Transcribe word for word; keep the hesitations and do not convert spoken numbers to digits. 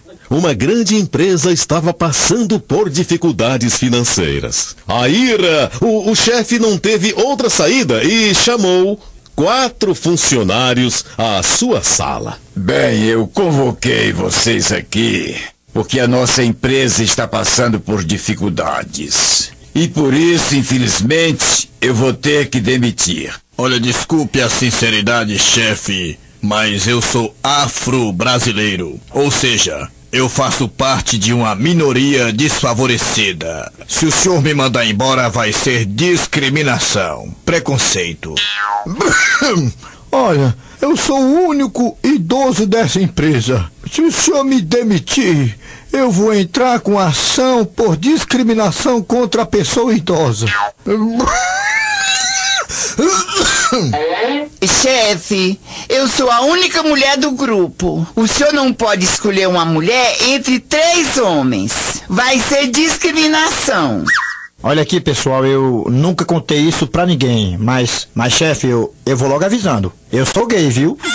Uma grande empresa estava passando por dificuldades financeiras. A ira, o, o chefe não teve outra saída e chamou quatro funcionários à sua sala. Bem, eu convoquei vocês aqui porque a nossa empresa está passando por dificuldades. E por isso, infelizmente, eu vou ter que demitir. Olha, desculpe a sinceridade, chefe, mas eu sou afro-brasileiro. Ou seja, eu faço parte de uma minoria desfavorecida. Se o senhor me mandar embora, vai ser discriminação, preconceito. Olha, eu sou o único idoso dessa empresa. Se o senhor me demitir, eu vou entrar com ação por discriminação contra a pessoa idosa. Chefe, eu sou a única mulher do grupo. O senhor não pode escolher uma mulher entre três homens. Vai ser discriminação. Olha aqui, pessoal, eu nunca contei isso pra ninguém, mas, mas chefe, eu, eu vou logo avisando. Eu sou gay, viu?